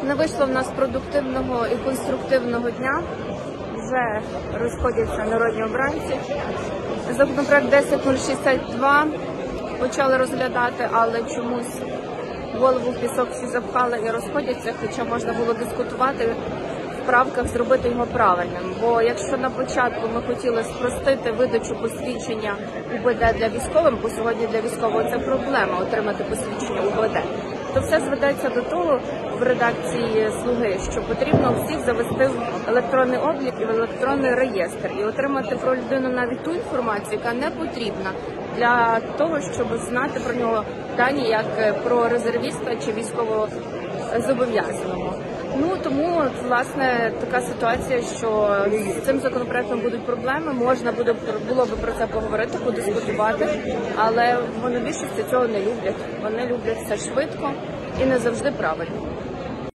Не вийшло в нас продуктивного і конструктивного дня. Вже розходяться народні обранці. Законопроект 10.062 почали розглядати, але чомусь голову в пісок всі запхали і розходяться, хоча можна було дискутувати в правках, зробити його правильним. Бо якщо на початку ми хотіли спростити видачу посвідчення УБД для військових, бо сьогодні для військового це проблема отримати посвідчення УБД, то все зведеться до того в редакції «Слуги», що потрібно всіх завести в електронний облік і в електронний реєстр і отримати про людину навіть ту інформацію, яка не потрібна для того, щоб знати про нього дані як про резервіста чи військовозобов'язаного. Тому, власне, така ситуація, що з цим законопроектом будуть проблеми, можна було би про це поговорити, подискутувати, але монобільшості цього не люблять. Вони люблять все швидко і не завжди правильно.